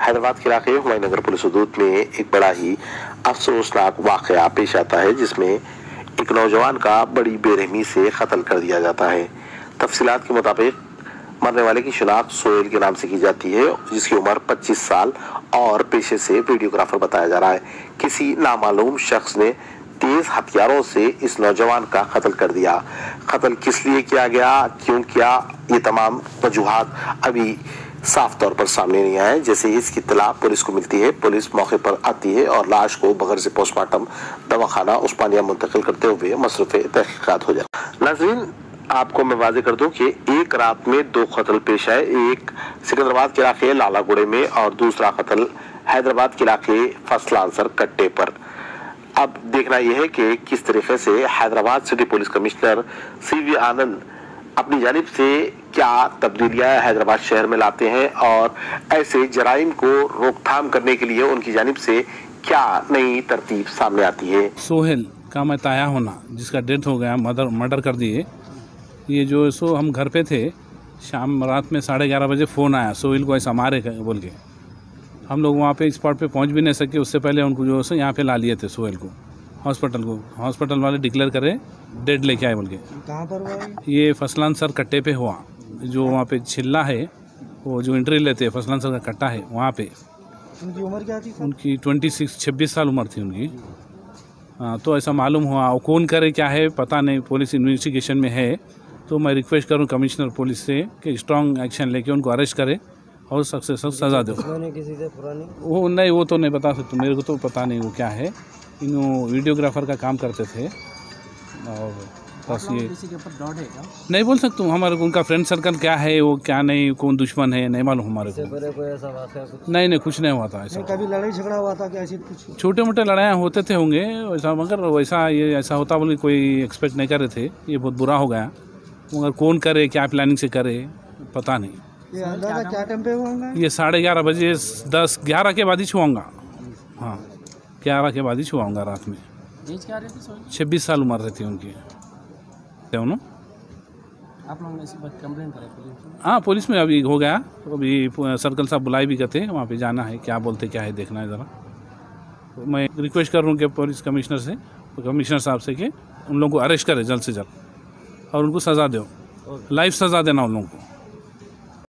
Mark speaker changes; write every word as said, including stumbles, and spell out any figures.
Speaker 1: हैदराबाद के इलाके हुमायूंनगर पुलिस हदूद में एक बड़ा ही अफसोसनाक वाकया पेश आता है, जिसमें एक नौजवान का बड़ी बेरहमी से कत्ल कर दिया जाता है। तफसीलात के मुताबिक मरने वाले की शिनाख्त सोहेल के नाम से की जाती है, जिसकी उम्र पच्चीस साल और पेशे से वीडियोग्राफर बताया जा रहा है। किसी नामालूम शख्स ने तेज हथियारों से इस नौजवान का कत्ल कर दिया। कत्ल किस लिए किया गया, क्यों किया, ये तमाम वजूहात अभी साफ तौर पर सामने नहीं आए। जैसे ही इसकी इत्तला पुलिस को मिलती है, पुलिस मौके पर आती है और लाश को बगैर से पोस्टमार्टम दवाखाना उस्मानिया मुंतकिल करते हुए मसरूफ़ तहकीकात हो जाए। नाज़रीन, आपको मैं वाज़ेह कर दूं कि एक रात में दो कत्ल पेश आए, एक सिकंदराबाद के इलाके लालागुड़े में और दूसरा कत्ल हैदराबाद के इलाके फसलांसर कट्टे पर। अब देखना यह है कि किस तरीके से Hyderabad city police commissioner C V Anand अपनी जानिब से क्या तब्दीलियां हैदराबाद शहर में लाते हैं और ऐसे जराइम को रोकथाम करने के लिए उनकी जानिब से क्या नई तरतीब सामने आती है।
Speaker 2: सोहेल का मैं ताया होना, जिसका डेथ हो गया, मर्डर मर्डर कर दिए। ये जो सो हम घर पे थे, शाम रात में साढ़े ग्यारह बजे फ़ोन आया सोहेल को ऐसा मारे बोल के। हम लोग वहाँ पे स्पॉट पे पहुँच भी नहीं सके, उससे पहले उनको जो है यहाँ पे ला लिए थे सोहेल को हॉस्पिटल को। हॉस्पिटल वाले डिक्लेयर करे डेड लेके आए बोल के। कहाँ पर हुआ ये? फसलांसर कट्टे पे हुआ, जो वहाँ पे छिल्ला है, वो जो एंट्री लेते हैं फसलांसर का कट्टा है वहाँ पे।
Speaker 3: उनकी उम्र क्या थी?
Speaker 2: उनकी ट्वेंटी सिक्स छब्बीस साल उम्र थी उनकी। हाँ, तो ऐसा मालूम हुआ। और कौन करे क्या है पता नहीं, पुलिस इन्वेस्टिगेशन में है। तो मैं रिक्वेस्ट करूँ कमिश्नर पुलिस से कि स्ट्रॉन्ग एक्शन लेके उनको अरेस्ट करे और सख्त से सख्त सज़ा दो।
Speaker 3: किसी से पुरानी
Speaker 2: वो नहीं, वो तो नहीं बता सकता, मेरे को तो पता नहीं वो क्या है। इन वीडियोग्राफर का काम करते थे और बस ये
Speaker 3: किसी के ऊपर डाउट है क्या?
Speaker 2: नहीं बोल सकता हूँ। हमारे उनका फ्रेंड सर्कल क्या है, वो क्या नहीं, कौन दुश्मन है, नहीं मालूम हमारे को।
Speaker 3: कोई ऐसा वाक़या कुछ
Speaker 2: नहीं नहीं, कुछ नहीं हुआ था ऐसा।
Speaker 3: कभी लड़ाई झगड़ा हुआ था क्या? ऐसी कुछ
Speaker 2: छोटे मोटे लड़ाइयाँ होते थे होंगे वैसा, मगर वैसा ये ऐसा होता बोले कोई एक्सपेक्ट नहीं कर रहे थे। ये बहुत बुरा हो गया, मगर कौन करे, क्या प्लानिंग से करे पता नहीं।
Speaker 3: ये अंदाजा क्या टाइम पे हुआ?
Speaker 2: ये साढ़े ग्यारह बजे, दस ग्यारह के बाद ही छुआऊँगा। हाँ, ग्यारह के बाद ही छुआऊँगा रात में।
Speaker 3: एज क्या रहती है?
Speaker 2: छब्बीस साल उम्र रहती है उनकी। दोनों
Speaker 3: आप लोगों ने इसी बात कंप्लेन करा पुलिस?
Speaker 2: हाँ, पुलिस में अभी हो गया। अभी सर्कल साहब बुलाई भी करते हैं, वहाँ पे जाना है, क्या बोलते क्या है देखना है ज़रा। तो मैं रिक्वेस्ट कर रहा हूँ कि पुलिस कमिश्नर से, कमिश्नर साहब से कि उन लोगों को अरेस्ट करे जल्द से जल्द और उनको सज़ा दो, लाइफ सज़ा देना उन लोगों को।